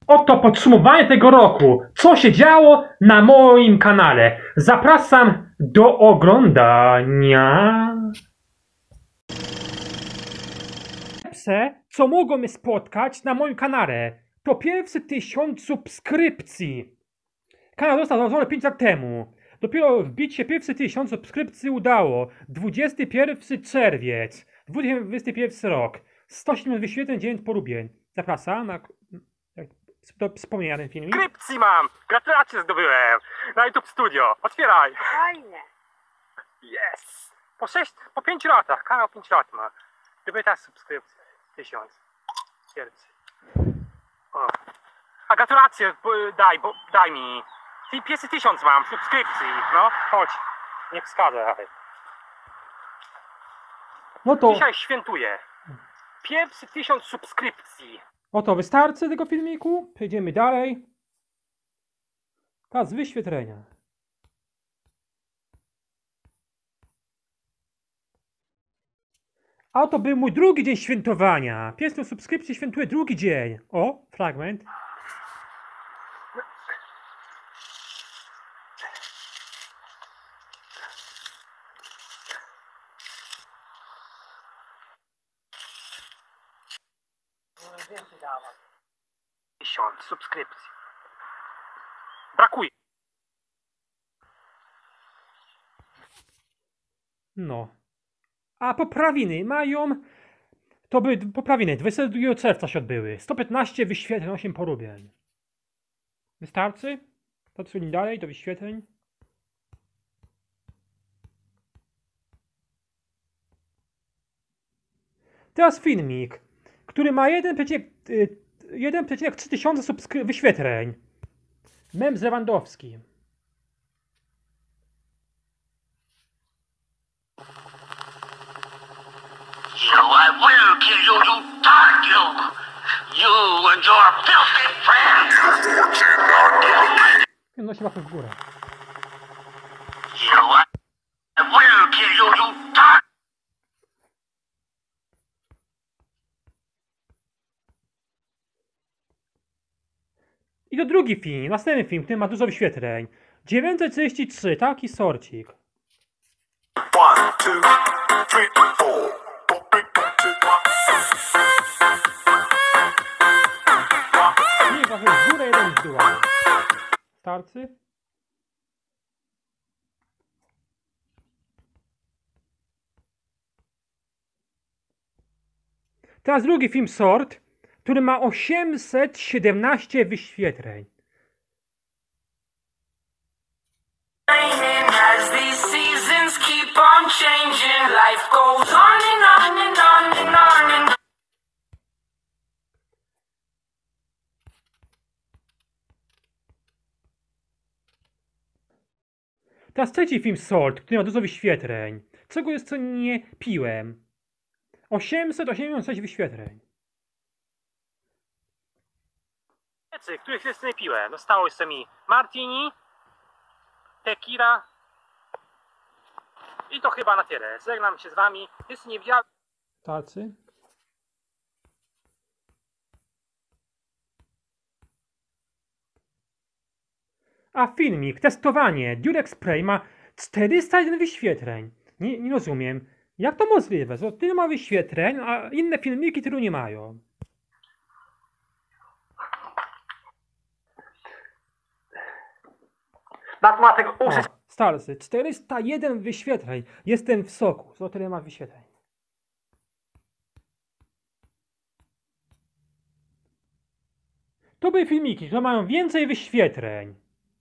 Oto podsumowanie tego roku. Co się działo na moim kanale. Zapraszam do oglądania. Co mogło mnie spotkać na moim kanale, to pierwszy 1000 subskrypcji. Kanał został założony 5 lat temu. Dopiero wbicie pierwszy 1000 subskrypcji udało. 21 czerwiec 2021 rok. 107 wyświetleń, 9 polubień. Zapraszam na wspomnienia ten filmik. Subskrypcji mam! Gratulacje zdobyłem! Na YouTube Studio. Otwieraj! Fajnie. Yes! Po 5 latach. Kanał 5 lat ma. Gdyby ta subskrypcja. 1000. Pierwszy. O. A gratulacje daj mi. Pierwszy 1000 mam subskrypcji. No, chodź. Nie wskazaj. No to Dzisiaj świętuję. Pierwszy 1000 subskrypcji. oto wystarczy tego filmiku. Przejdziemy dalej. Czas wyświetlenia. A oto był mój drugi dzień świętowania. Pierwszą subskrypcję świętuję drugi dzień. O, fragment. Więcej dawaj. 1000 subskrypcji. Brakuje. No. A poprawiny mają... To były poprawiny. 22 czerwca się odbyły. 115 wyświetleń, 8 polubień. Wystarczy? To co dalej do wyświetleń. Teraz filmik, który ma 1,3 tysiąca wyświetleń. Mem z Lewandowskim. I will kill you, you dark you! You and your filthy friends! No się łapy w górę. I will kill you, you dark... I to drugi film, następny film, który ma dużo wyświetleń. 933, taki sorcik. 1, 2, 3, 4. Nie, właśnie w górę, jeden w dół. Starcy? Teraz drugi film Sort, który ma 817 wyświetleń. As these seasons keep on changing, life goes on and on and on and on and Teraz trzeci film Sort, który ma dużo wyświetleń. Czego jest co nie piłem. 886 wyświetleń. Których jeszcze nie piłem. Zostało jeszcze mi martini, tequila i to chyba na tyle. Żegnam się z wami. Jeśli nie widziałem... Starcy? A filmik, testowanie, Durex Spray ma 401 wyświetleń. Nie rozumiem. Jak to możliwe? Że tyle ma wyświetleń, a inne filmiki tylu nie mają. Dlatego użyć... Starcy, 401 wyświetleń. Jestem w soku. Co tyle ma wyświetleń? To były filmiki, które mają więcej wyświetleń.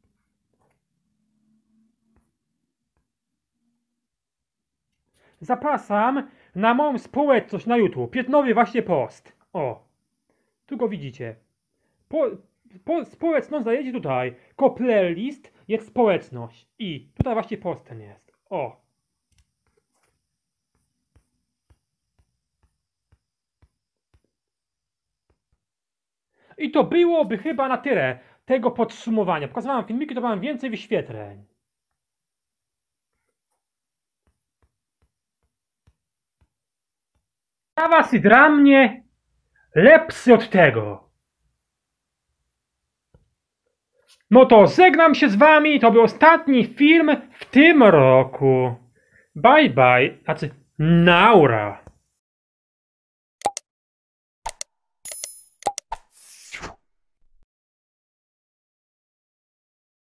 Zapraszam na moją społeczność na YouTube. Nowy właśnie post. O. Tu go widzicie. Społeczność zajedzie tutaj. Ko playlist jest społeczność. I tutaj właśnie post ten jest. O. I to byłoby chyba na tyle tego podsumowania. Pokazywałem filmiki, to mam więcej wyświetleń. Dla was i dla mnie lepszy od tego. No to żegnam się z wami, to był ostatni film w tym roku. Bye bye, znaczy naura.